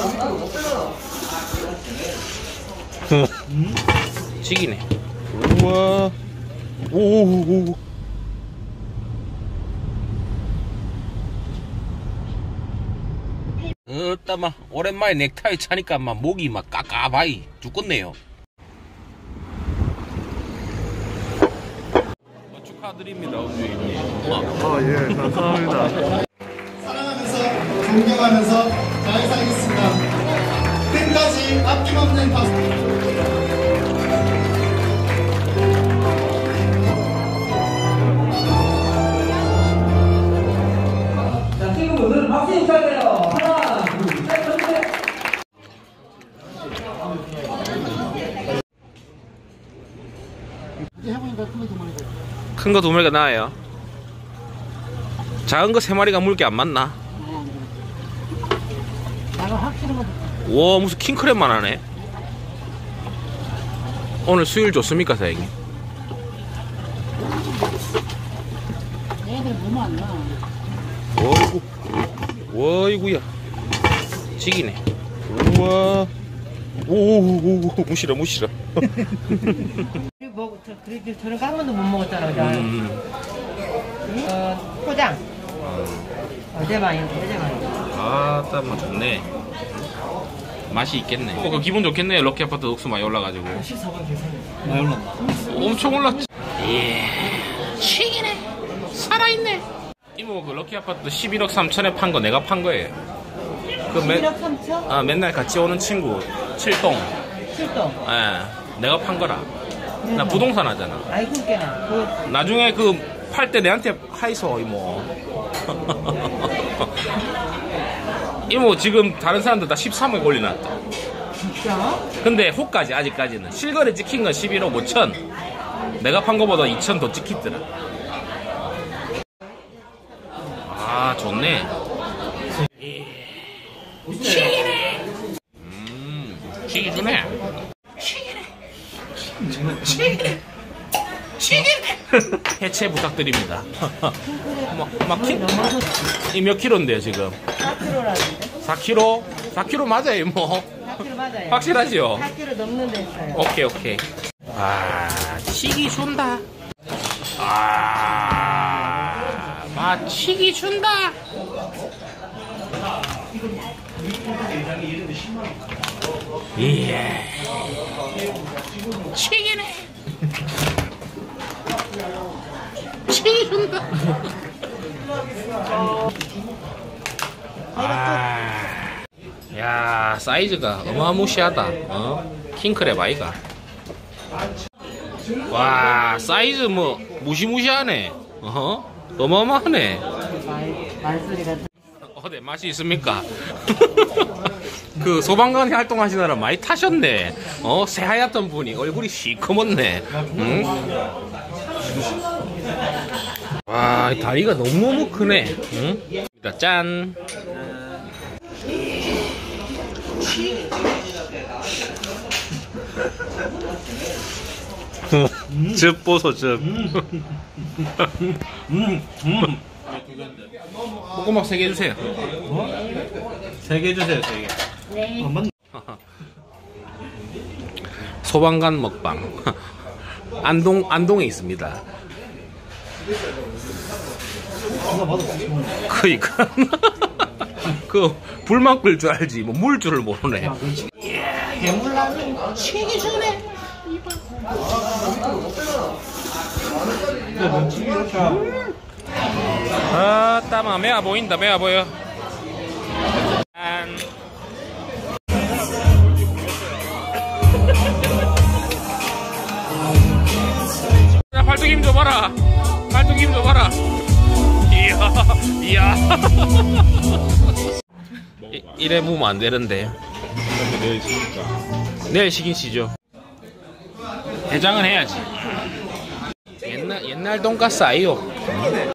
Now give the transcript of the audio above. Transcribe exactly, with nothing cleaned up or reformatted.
찌기네. 우와. 오오오. 어따 막 오랜만에 넥타이 차니까 막 목이 막 까까바이 죽겠네요. 축하드립니다, 우주인님. 아, 예, 감사합니다. 사랑하면서 존경하면서 잘 살겠습니다. 끝까지 아낌없는 박수. 자, 친구분들 박수 인사드려요. 하나, 둘, 셋, 전체. 큰 거 두 마리가 나아요. 작은 거 세 마리가 물게 안 맞나? 와, 무슨 킹크랩만 하네. 오늘 수율 좋습니까, 사장님? 애들 너무 안 나. 어이구, 어이구야. 지기네. 우와. 오오오, 무시라, 무시라. 뭐, 저, 그래도 저런 거 한 번도 못 먹었잖아, 그죠? 음. 어, 포장. 어, 대박이야, 대박이야. 아, 딱 뭐 좋네. 맛이 있겠네. 어, 그 기분 좋겠네. 럭키 아파트 녹수 많이 올라가지고. 십사 번 계산해. 많이 올랐나? 엄청 올랐지. 예. 치기네. 살아있네. 이모, 그 럭키 아파트 십일억 삼천에 판 거 내가 판 거예요. 그 맨, 십일억 삼천? 아, 맨날 같이 오는 친구, 칠동. 칠동. 예. 내가 판 거라. 나 부동산 하잖아. 아이고, 웃겨나. 그, 나중에 그 팔 때 내한테 하이소, 이모. 이모, 지금 다른 사람들 다 십삼억 올려놨다. 진짜? 근데 호까지, 아직까지는. 실거래 찍힌 건 십일억 오천. 내가 판 거보다 이천 더 찍히더라. 아, 좋네. 치기네. 음, 치기 주네. 치기네. 치기네. 치기네. 해체 부탁드립니다. 막, 막 키, 이 몇 킬로인데요, 지금? 사 킬로라는데? 사 킬로? 사 킬로 맞아요, 뭐. 사 킬로 맞아요. 확실하지요? 사 킬로 넘는 데 있어요. 오케이, 오케이. 아, 치기 준다. 아, 마, 치기 준다. 예. 치기네. 치기 준다. 아, 야, 사이즈가 어마무시하다. 어? 킹크랩 아이가. 와, 사이즈 뭐 무시무시하네. 어? 어마어마하네. 말, 말소리가. 어때, 맛이 있습니까? 그 소방관 활동하시느라 많이 타셨네. 어, 새하얗던 분이 얼굴이 시커멓네. 응? 와, 다리가 너무너무 크네. 응? 짠. 즙 보소, 즙. 볶음밥 세 개 주세요. 세 개 주세요, 세 개. 네. 아, 맞네. 소방관 먹방. 안동, 안동에 있습니다. 그니까. 그, 불만 끌 줄 알지. 뭐, 물 줄을 모르네. 대물라는 치기 주네. 아, 따마, 매아 보인다, 매아 보여. 짠. 야, 팔뚝 힘 줘봐라. 팔뚝 힘 줘봐라. 이야, 이야. 이, 이래 보면 안 되는데. 내일 시니까. 내일 시키시죠. 해장은 해야지. 옛날, 옛날 돈가스 아이요.